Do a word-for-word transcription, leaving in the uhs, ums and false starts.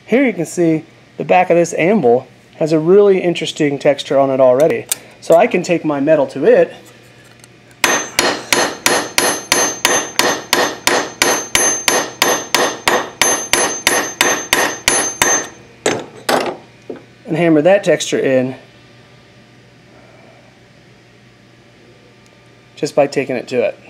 Here you can see the back of this anvil has a really interesting texture on it already. So I can take my metal to it and hammer that texture in just by taking it to it.